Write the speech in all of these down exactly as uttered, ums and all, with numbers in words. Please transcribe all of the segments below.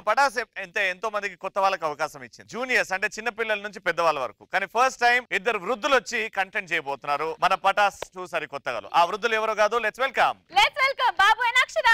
పటాస్ ఎంతో ఎంతో మందికి కొత్త వాళ్ళకి అవకాశం ఇచ్చింది. జూనియర్స్ అంటే చిన్న పిల్లల నుంచి పెద్దవాళ్ళ వరకు. కానీ ఫస్ట్ టైం ఇద్దరు వృద్ధులు వచ్చి కంటెంట్ చేయబోతున్నారు మన పటాస్ టూ సరి కొత్తగా. ఆ వృద్ధులు ఎవరో కాదు, let's welcome let's welcome Babu and Akshara.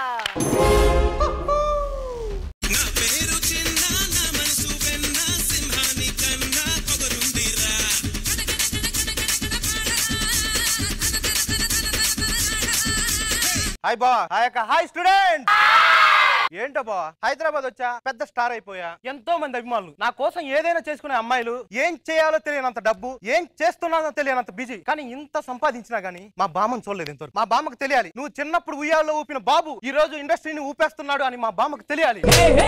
Hi బా. హాయ్ అక్క. Hi student. ఏంటో బా, హైదరాబాద్ వచ్చా, పెద్ద స్టార్ అయిపోయా, ఎంతో మంది అభిమానులు, నా కోసం ఏదైనా చేసుకునే అమ్మాయిలు, ఏం చేయాలో తెలియనంత డబ్బు, ఏం చేస్తున్నానో తెలియనంత బిజీ. కానీ ఇంత సంపాదించినా గానీ మా బామ్మను చూడలేదు ఇంతవరకు. మా బామ్మకు తెలియాలి, నువ్వు చిన్నప్పుడు ఉయ్యాల్లో ఊపిన బాబు ఈ రోజు ఇండస్ట్రీని ఊపేస్తున్నాడు అని మా బామ్మకు తెలియాలి.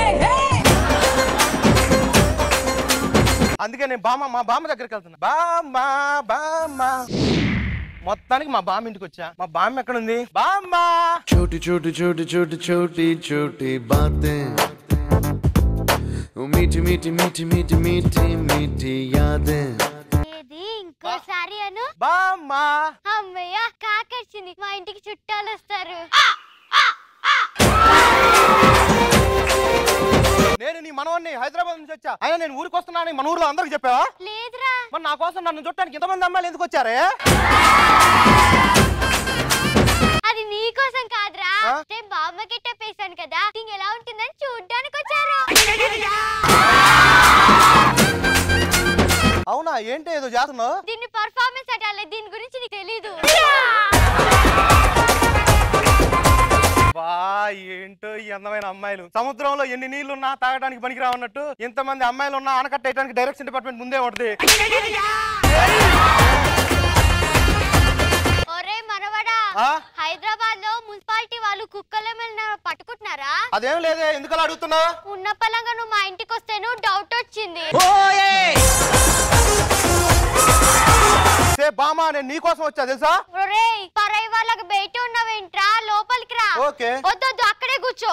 అందుకే నేను బామ్మ మా బామ్మ దగ్గరికి వెళ్తున్నా. బామ్మ బామ్మ. మొత్తానికి మా బామ్మ ఇంటికి వచ్చా. మా బామ్మ ఎక్కడుంది? బామ్మ. छोटी छोटी छोटी छोटी छोटी छोटी बातें, मीठी मीठी मीठी मीठी मीठी मीठी यादें. ఏది ఇంకోసారి అను. బామ్మ. అమ్మయ్య కాకొచ్చింది, మా ఇంటికి చుట్టాలు వస్తారు. నేను నీ మనవాడిని హైదరాబాద్ నుంచి వచ్చా. అయినా నేను ఊరికి వస్తున్నాను మన ఊర్లో అందరికి చెప్పావా? లేదురా. మరి నా కోసం నన్ను చుట్టానికి ఇంతమంది అమ్మాయిలు ఎందుకు వచ్చారే? అది నీ కోసం కాదురా, నేను బామ్మ గిట్ట పేసాను కదా, థింగ్ ఎలా ఉంటుందని చూడ్డానికి వచ్చారు. అవునా? ఏంటి ఏదో చేస్తున్నావు? దీన్ని పర్ఫార్మెన్స్ అటాలే, దీని గురించి నీకు తెలీదు. బా ఏంటో ఈ అందమైన అమ్మాయిలు. సముద్రంలో ఎన్ని నీళ్లున్నా తాగడానికి పనికి రావన్నట్టు ఇంతమంది అమ్మాయిలు ఉన్నా ఆనకట్ట వేయడానికి డైరెక్షన్ డిపార్ట్మెంట్ ముందే ఉంటది. ఒరే మనవడా, హైదరాబాద్ లో మున్సిపాలిటీ వాళ్ళు కుక్కల మీద పట్టుకుంటున్నారా? అదేం లేదే, ఎందుకలా అడుగుతున్నావు? ఉన్న పలంగా నువ్వు మా ఇంటికి వస్తేను డౌట్ వచ్చింది. బామా నేను నీ కోసం వచ్చా తెలుసా? ఒరేయ్ పరై వాళ్ళకి బయట ఉన్నవేంట్రా, లోపలికి రా. ఓకే. వద్దొద్దు, అక్కడే కూర్చో.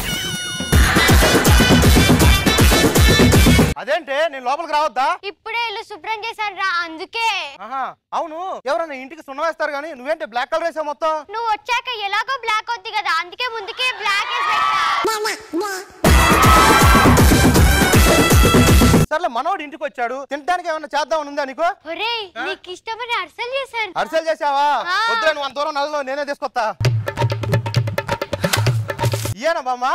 అదేంటే నేను లోపలికి రావద్దా? ఇప్పుడే ఇల్లు శుభ్రం చేశాను రా, అందుకే. అవును, ఎవరన్నా ఇంటికి సున్నం వేస్తారు కానీ నువ్వేంటి బ్లాక్ కలర్ వేసావు మొత్తం? నువ్వు వచ్చాక ఎలాగో బ్లాక్ అవుద్ది కదా, అందుకే ముందుకే బ్లాక్ వేసా. సర్లే, మనోడు ఇంటికి వచ్చాడు, తినడానికి ఏమన్నా చేద్దామని ఉందా నీకు? ఒరేయ్ నీకు ఇష్టమని అర్సలు చేశాను. అర్సలు చేసావా? వద్దులే, నువ్వు అంత దూరం నల్లలో నేనే తీసుకొస్తా. ఇయేనా బామ్మా?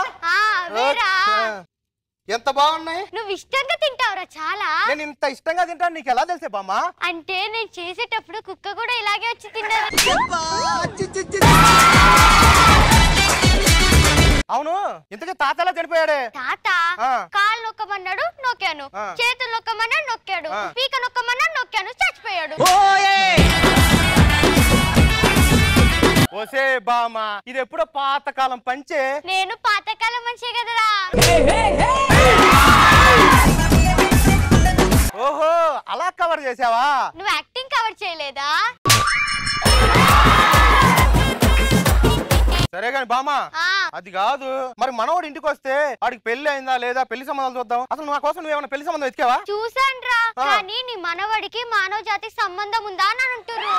ఎంత బాగున్నాయి. నువ్వు ఇష్టంగా తింటావురా చాలా. నేను ఇంత ఇష్టంగా తింటాను నీకు ఎలా తెలిసే బామ్మా? అంటే నేను చేసేటప్పుడు కుక్క కూడా ఇలాగే వచ్చి తిన్నది. అవును, ఇంతకీ తాత ఎలా చనిపోయాడే? తాత కాళ్ళు నొక్కమన్నాడు, నొక్కాను. చేతులు నొక్కమన్నాడు, నొక్కాడు. పీక నొక్కమన్నాడు, నొక్కాను, చచ్చిపోయాడు. ఓసే బామా, ఇది ఎప్పుడో పాతకాలం పంచే. నేను పాతకాలం మనిషే కదరా. ఓహో, అలా కవర్ చేసావా? నువ్వు యాక్టింగ్ కవర్ చేయలేదా? సరే గాని బామా, అది కాదు, మరి మనోడు ఇంటికి వస్తే వాడికి పెళ్లి అయిందా లేదా, పెళ్లి సంబంధాలు చూద్దాం. అసలు నా కోసం నువ్వేమన్నా పెళ్లి సంబంధం ఎత్తుకావా? చూసాన్రా, కానీ నీ మనవడికి మానవ జాతికి సంబంధం ఉందా అని అంటున్నారు.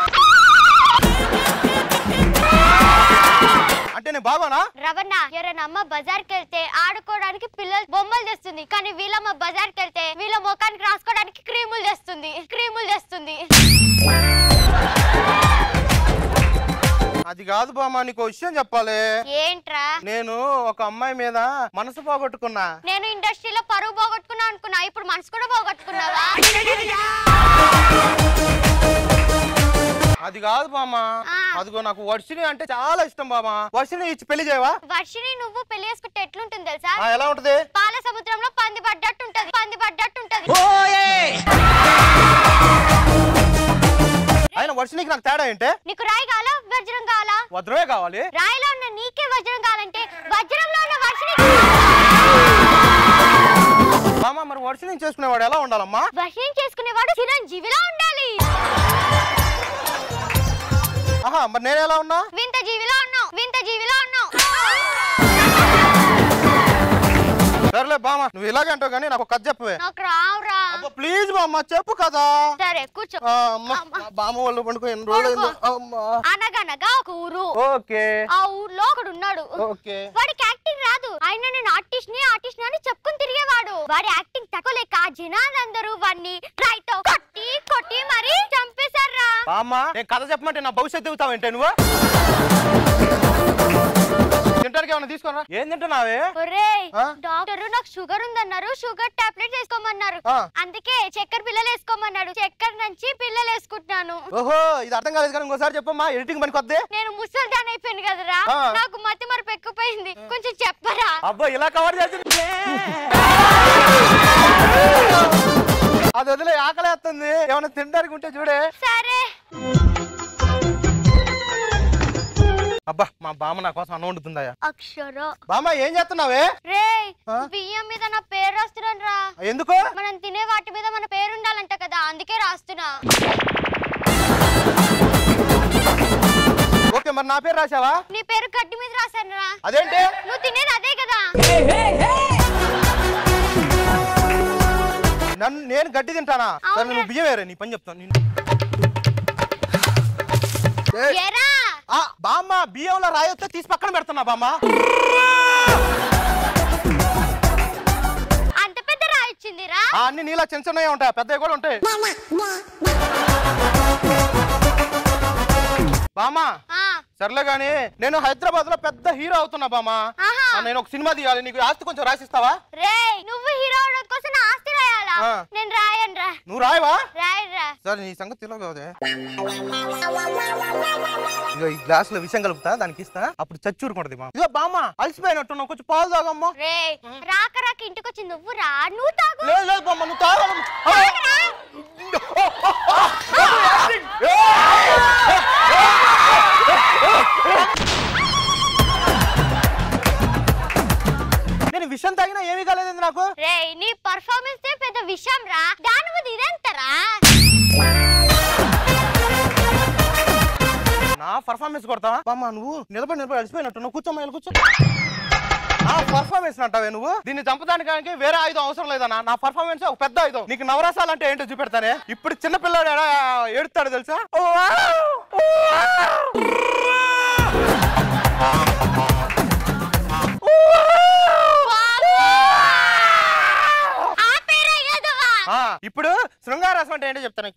అంటే నేను బాబానా? రవణ, ఎవరైనా అమ్మ బజార్కి వెళ్తే ఆడుకోవడానికి పిల్లలు బొమ్మలు తెస్తుంది, కానీ వీళ్ళమ్మ బజార్కి వెళ్తే వీళ్ళ ముఖానికి రాసుకోవడానికి క్రీములు తెస్తుంది క్రీములు తెస్తుంది అది కాదు బామా, నీకు విషయం చెప్పాలి. ఏంట్రా? నేను ఒక అమ్మాయి మీద మనసు పోగొట్టుకున్నా. నేను ఇండస్ట్రీలో పరువు పోగొట్టుకున్నా అనుకున్నా, ఇప్పుడు మనసు కూడా పోగొట్టుకున్నావా? అది కాదు బామా, అదిగో నాకు వర్షిని అంటే చాలా ఇష్టం బామా. వర్షిని ఇచ్చి పెళ్లి చేయవా? వర్షిని నువ్వు పెళ్లి చేసుకుంటే ఎట్లుంటుంది తెలుసా? ఎలా ఉంటది? పాల సముద్రంలో పంది పడ్డట్టు ఉంటది, పంది పడ్డట్టు ఉంటది. ఆయన వర్షినికి నాకు తేడా ఏంటే? నీకు రాయి కావాలా, వజ్రం కావాలా? వజ్రమే కావాలి. రాయిలో ఉన్న నీకే వజ్రం కావాలంటే వజ్రంలో ఉన్న వర్షిని. బామా, మరి వర్షిని చేసుకునేవాడు ఎలా ఉండాలమ్మా? వర్షిని చేసుకునేవాడు చిరంజీవిలా ఉండాలి. ఆహా, మరి నేను ఎలా ఉన్నా? వింత జీవిలో ఉన్నావు, వింత జీవిలో ఉన్నావు. సర్లే బామ్మ, నువ్వు ఇలాగే అంటావు కానీ నాకు కథ చెప్పవే. నాకు రావురా. ప్లీజ్ బామ్మ, చెప్పు కదా. సరే కూర్చో. బామ్మ వాళ్ళు పండుకో ఎన్ని రోజులు. అనగనగా ఒక ఊరు. ఓకే. ఆ ఊర్లో ఒకడు ఉన్నాడు. ఓకే. వాడికి యాక్టింగ్ రాదు కాదు, ఆయన నేను ఆర్టిస్ట్ ని ఆర్టిస్ట్ అని చెప్పుకుని తిరిగేవాడు. వాడి యాక్టింగ్ తక్కువలేక జనాలందరూ వాడిని రాయితో కొట్టి కొట్టి మరి చంపేశారా. బామ్మ నేను కథ చెప్పమంటే నా భవిష్యత్తు చెబుతావేంటే నువ్వు? తింటానికి ఏమైనా తీసుకోరా. ఏం తింటున్నావే? ఒరేయ్ డాక్టర్ నాకు షుగర్ ఉందన్నారు, షుగర్ టాబ్లెట్ వేసుకోమన్నారు. అందుకే చక్కెర పిల్లలు వేసుకోమన్నాడు. చక్కెర నుంచి పిల్లలు వేసుకుంటున్నాను. ఓహో ఇది అర్థం కాలేదు కానీ ఇంకోసారి చెప్పమ్మా, ఎడిటింగ్ పనికి వద్దే. నేను ముసల్దాన్ అయిపోయింది కదరా, నాకు మతి మరపు ఎక్కువైంది, కొంచెం చెప్పరా. అబ్బా ఇలా కవర్ చేస్తుంది. అది వదిలే, ఆకలేస్తుంది. ఏమైనా తినడానికి ఉంటే చూడే. సరే. అబ్బా మా బామ్మ నా కోసం అన్నం వండుతుందా? అక్షర బామ్మ ఏం చేస్తున్నావే? రే బియ్యం మీద నా పేరు రాస్తున్నాను రా. ఎందుకు? మనం తినే వాటి మీద మన పేరు ఉండాలంట కదా, అందుకే రాస్తున్నా. ఓకే మరి నా పేరు రాసావా? నీ పేరు గడ్డి మీద రాశాను రా. అదేంటి? నువ్వు తినేది అదే కదా. నన్ను నేను గడ్డి తింటానా? సరే నువ్వు బియ్యం వేరే, నీ పని చెప్తాను. బామ్మ బియ్యంలో రాయొస్తే తీసి పక్కన పెడుతున్నా బామ్మ. అంత పెద్ద రాయి వచ్చిందిరా? అన్ని నీలా చిన్న చిన్నవి ఉంటాయి, పెద్దవి కూడా ఉంటాయి. బామ్మ సర్లే గానీ నేను హైదరాబాద్ లో పెద్ద హీరో అవుతున్నా బామ్మ. నేను ఒక సినిమా తీయాలి, నీకు ఆస్తి కొంచెం రాసిస్తావా? రే నువ్వు హీరో అవడం కోసం నా ఆస్తి రాయాలా? నేను రాయను రా. నువ్వు రాయవా? రాయరా. సరే నీ సంగతి తెలియదు. ఇగో ఈ గ్లాస్ లో విషయం కలుపుతా, దానికి ఇస్తా, అప్పుడు చచ్చూరుకుంటది మా. ఇగో బామ్మ అలసిపోయినట్టున్నావు, కొంచెం పాలు తాగమ్మా. రే రాక రాక ఇంటికి వచ్చి నువ్వు రా, నువ్వు తాగు. లేదు లేదు బామ్మ నువ్వు తాగ. నేను విషయం తాగినా ఏమీ కాలేదండి నాకు. రే నీ పర్ఫార్మెన్స్ పెద్ద విషయం రా, దాని మీద ఇదంతరా. నా పర్ఫార్మెన్స్ కొడతావా? బామ్మ నువ్వు నిలబడి నిలబడి అలసిపోయినట్టు నువ్వు కూర్చోమ్మా, కూర్చో. నా పర్ఫార్మెన్స్ అంటావే నువ్వు? దీన్ని చంపడానికి వేరే ఆయుధం అవసరం లేదన్నా, నా పర్ఫార్మెన్స్ ఒక పెద్ద ఆయుధం. నీకు నవరసాలు అంటే ఏంటో చూపెడతానే. ఇప్పుడు చిన్న పిల్లాడు ఎలా ఏడుస్తాడు తెలుసా? ఇప్పుడు శృంగారసం అంటే ఏంటో చెప్తాను.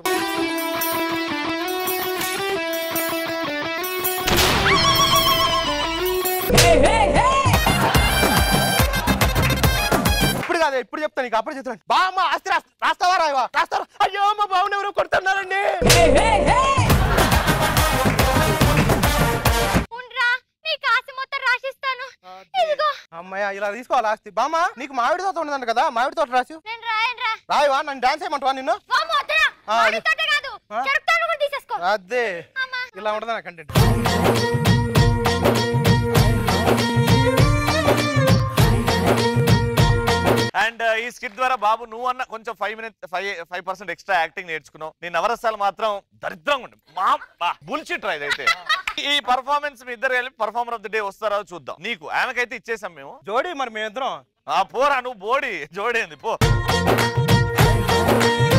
ఇప్పుడు కాదే, ఇప్పుడు చెప్తాను నీకు, అప్పుడు చెప్తాను. బామ్మ ఆస్తి రాస్తావా రాయవా? రాస్తావా? అయ్యో మా బాబుని ఎవరు కొడుతున్నారండి. అమ్మాయ ఇలా తీసుకోవాలి ఆస్తి. బామ్మ నీకు మామిడి తోట ఉండదంట కదా, మామిడి తోట రాసి రాయవా? నన్ను డాన్స్ చేయమంటావా నిన్ను? అదే ఇలా ఉండదా నా కంటెంట్. అండ్ ఈ స్కిట్ ద్వారా బాబు నువ్వు అన్న కొంచెం five minute five five percent extra acting నేర్చుకున్నావు. నీ నవరసాలు మాత్రం దరిద్రంగా ఉండే మా బుల్షిట్ రా ఇదైతే. ఈ పర్ఫార్మెన్స్ మీ ఇద్దరు వెళ్ళి పర్ఫార్మర్ ఆఫ్ ది డే వస్తారో చూద్దాం. నీకు ఆమెకైతే ఇచ్చేసాం మేము జోడీ, మరి మేమిద్దరం పోరా నువ్వు బోడీ జోడేంది పో.